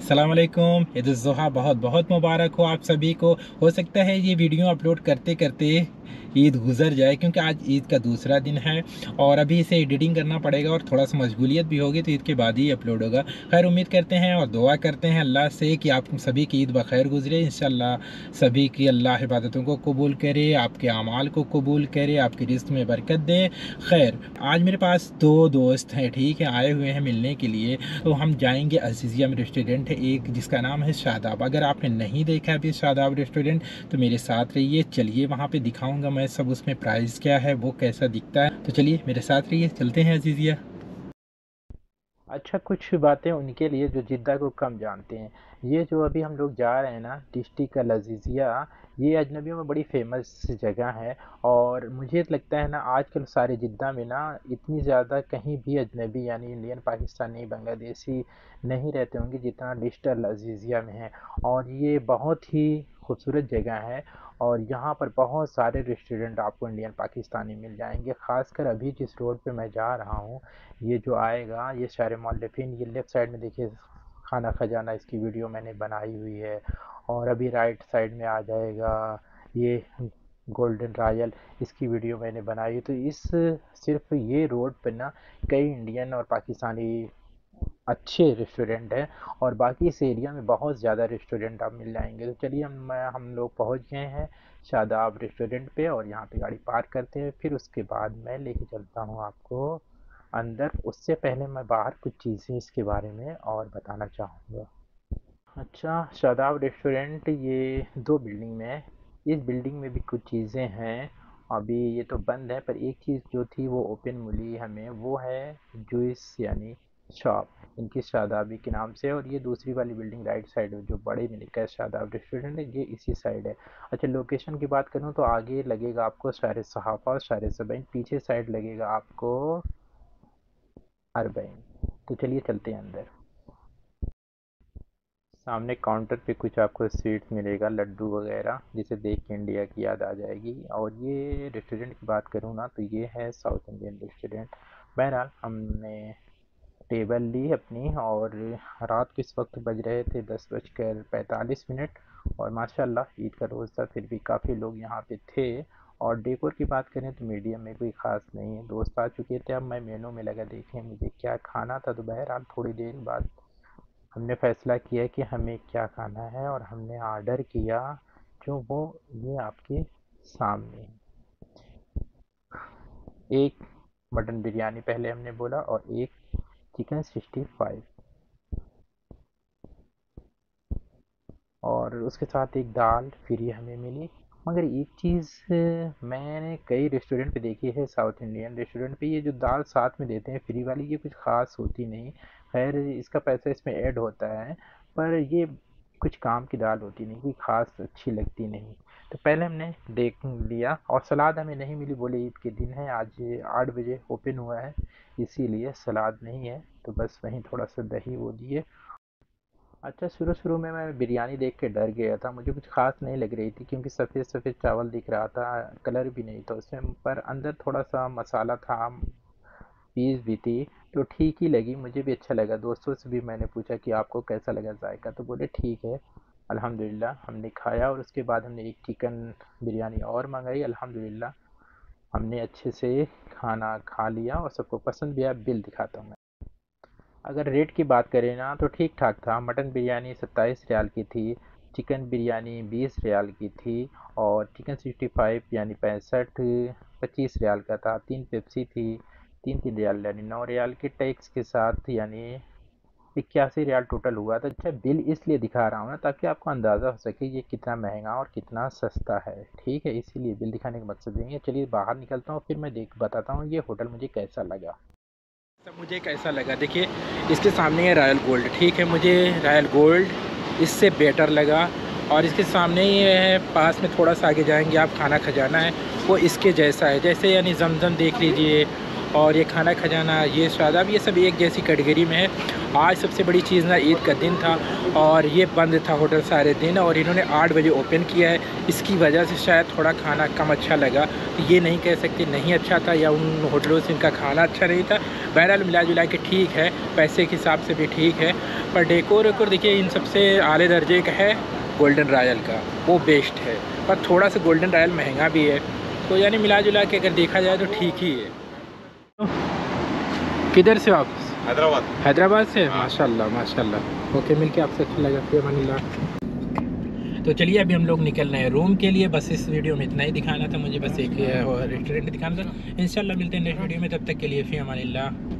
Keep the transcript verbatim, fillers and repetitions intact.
अस्सलाम वालेकुम। ईद उल ज़ुहा बहुत बहुत मुबारक हो आप सभी को। हो सकता है ये वीडियो अपलोड करते करते ईद गुजर जाए, क्योंकि आज ईद का दूसरा दिन है और अभी इसे एडिटिंग करना पड़ेगा और थोड़ा सा मशगूलियत भी होगी, तो ईद के बाद ही अपलोड होगा। खैर, उम्मीद करते हैं और दुआ करते हैं अल्लाह से कि आप सभी की ईद बखैर गुजरे। इंशाल्लाह सभी की अल्लाह इबादतों को कबूल करे, आपके अमाल को कबूल करे, आपके रिज़्क़ में बरकत दे। खैर, आज मेरे पास दो दोस्त हैं, ठीक है, आए हुए हैं मिलने के लिए। तो हम जाएंगे अजीज़िया में रेस्टोरेंट है एक, जिसका नाम है शादाब। अगर आपने नहीं देखा अभी शादाब रेस्टोरेंट तो मेरे साथ रहिए, चलिए वहाँ पे दिखाऊंगा मैं सब, उसमें प्राइस क्या है, वो कैसा दिखता है। तो चलिए मेरे साथ रहिए, चलते हैं अजीज़िया। अच्छा, कुछ बातें उनके लिए जो जिद्दा को कम जानते हैं। ये जो अभी हम लोग जा रहे हैं ना, डिस्ट्रिक्ट का लजीजिया, ये अजनबियों में बड़ी फेमस जगह है। और मुझे लगता है ना, आजकल सारे जिद्दा में ना इतनी ज़्यादा कहीं भी अजनबी यानी इंडियन, पाकिस्तानी, बांग्लादेशी नहीं रहते होंगे जितना डिस्ट्रिक्ट लजीजिया में है। और ये बहुत ही खूबसूरत जगह है और यहाँ पर बहुत सारे रेस्टोरेंट आपको इंडियन, पाकिस्तानी मिल जाएंगे। ख़ासकर अभी जिस रोड पे मैं जा रहा हूँ, ये जो आएगा, ये शायर मौलफिन, ये लेफ़्ट साइड में देखिए खाना खजाना, इसकी वीडियो मैंने बनाई हुई है। और अभी राइट साइड में आ जाएगा ये गोल्डन रॉयल, इसकी वीडियो मैंने बनाई है। तो इस सिर्फ ये रोड पर ना कई इंडियन और पाकिस्तानी अच्छे रेस्टोरेंट हैं और बाकी इस एरिया में बहुत ज़्यादा रेस्टोरेंट आप मिल जाएंगे। तो चलिए, हम हम लोग पहुंच गए हैं शादाब रेस्टोरेंट पे और यहाँ पे गाड़ी पार्क करते हैं। फिर उसके बाद मैं लेके चलता हूँ आपको अंदर। उससे पहले मैं बाहर कुछ चीज़ें इसके बारे में और बताना चाहूँगा। अच्छा, शादाब रेस्टोरेंट ये दो बिल्डिंग में है। इस बिल्डिंग में भी कुछ चीज़ें हैं, अभी ये तो बंद है, पर एक चीज़ जो थी वो ओपन मिली हमें, वो है जूस यानी शॉप, इनकी शादाबी के नाम से। और ये दूसरी वाली बिल्डिंग राइट साइड में जो बड़े में लिखा है शादाब रेस्टोरेंट है, ये इसी साइड है। अच्छा, लोकेशन की बात करूँ तो आगे लगेगा आपको शायर सहाफ़ा और शायर सबाइन, पीछे साइड लगेगा आपको अरबईन। तो चलिए चलते हैं अंदर। सामने काउंटर पे कुछ आपको स्वीट्स मिलेगा, लड्डू वगैरह, जिसे देख के इंडिया की याद आ जाएगी। और ये रेस्टोरेंट की बात करूँ ना, तो ये है साउथ इंडियन रेस्टोरेंट। बहरहाल, हमने टेबल ली अपनी और रात के इस वक्त बज रहे थे दस बजकर पैंतालीस मिनट। और माशाल्लाह ईद का रोज़ था, फिर भी काफ़ी लोग यहाँ पे थे। और डेकोर की बात करें तो मीडियम में, कोई ख़ास नहीं है। दोस्त आ चुके थे, अब मैं मेनू में लगा देखने मुझे क्या खाना था। तो बहरहाल थोड़ी देर बाद हमने फ़ैसला किया कि हमें क्या खाना है और हमने ऑर्डर किया, जो वो ये आपके सामने है। एक मटन बिरयानी पहले हमने बोला और एक चिकन सिक्सटी फाइव, और उसके साथ एक दाल फ्री हमें मिली। मगर एक चीज़ मैंने कई रेस्टोरेंट पे देखी है, साउथ इंडियन रेस्टोरेंट पे, ये जो दाल साथ में देते हैं फ्री वाली, ये कुछ ख़ास होती नहीं। खैर, इसका पैसा इसमें ऐड होता है, पर ये कुछ काम की दाल होती नहीं, कोई ख़ास अच्छी लगती नहीं। तो पहले हमने देख लिया और सलाद हमें नहीं मिली, बोले ईद के दिन है, आज आठ बजे ओपन हुआ है इसीलिए सलाद नहीं है। तो बस वहीं थोड़ा सा दही वो दिए। अच्छा, शुरू शुरू में मैं बिरयानी देख के डर गया था, मुझे कुछ खास नहीं लग रही थी, क्योंकि सफ़ेद सफ़ेद चावल दिख रहा था, कलर भी नहीं था उसमें, पर अंदर थोड़ा सा मसाला था, पीस भी थी। तो ठीक ही लगी, मुझे भी अच्छा लगा। दोस्तों से भी मैंने पूछा कि आपको कैसा लगा जायका, तो बोले ठीक है। अल्हम्दुलिल्लाह हमने खाया और उसके बाद हमने एक चिकन बिरयानी और मंगाई। अल्हम्दुलिल्लाह हमने अच्छे से खाना खा लिया और सबको पसंद भी आया। बिल दिखाता हूँ मैं। अगर रेट की बात करें ना तो ठीक ठाक था। मटन बिरयानी सत्ताईस रियाल की थी, चिकन बिरयानी बीस रियाल की थी, और चिकन सिक्सटी फाइव यानी पैंसठ पच्चीस रियाल का था। तीन पेप्सी थी, तीन तीन रियाल यानी नौ रियाल के टैक्स के साथ, यानी इक्यासी रियाल टोटल हुआ था। अच्छा, बिल इसलिए दिखा रहा हूँ ना ताकि आपको अंदाज़ा हो सके ये कितना महंगा और कितना सस्ता है, ठीक है, इसीलिए बिल दिखाने का मकसद यही है। चलिए बाहर निकलता हूँ, फिर मैं देख बताता हूँ ये होटल मुझे कैसा लगा। सब मुझे कैसा लगा, देखिए इसके सामने है रॉयल गोल्ड, ठीक है, मुझे रॉयल गोल्ड इससे बेटर लगा। और इसके सामने ये है, पास में थोड़ा सा आगे जाएंगे आप, खाना खजाना है, वो इसके जैसा है, जैसे यानी जमजम देख लीजिए और ये खाना खजाना, ये शादाब, ये सब एक जैसी कैटेगरी में है। आज सबसे बड़ी चीज़ ना ईद का दिन था और ये बंद था होटल सारे दिन, और इन्होंने आठ बजे ओपन किया है। इसकी वजह से शायद थोड़ा खाना कम अच्छा लगा, तो ये नहीं कह सकते नहीं अच्छा था या उन होटलों से इनका खाना अच्छा नहीं था। बहरहाल मिला जुला के ठीक है, पैसे के हिसाब से भी ठीक है। पर डेकोर वेकोर देखिए इन सबसे आले दर्जे का है गोल्डन रॉयल का, वो बेस्ट है। पर थोड़ा सा गोल्डन रॉयल महंगा भी है, तो यानी मिला जुला के अगर देखा जाए तो ठीक ही है। किधर से आप? हैदराबाद। हैदराबाद से? माशाल्लाह माशाल्लाह। ओके, मिलके आपसे अच्छा लगा, फिर अल्हम्दुलिल्लाह। तो चलिए अभी हम लोग निकल रहे हैं रूम के लिए। बस इस वीडियो में इतना ही दिखाना था मुझे, बस एक रेस्टोरेंट दिखाना था। इंशाल्लाह मिलते हैं नेक्स्ट वीडियो में, तब तक के लिए फिर अल्हम्दुलिल्लाह।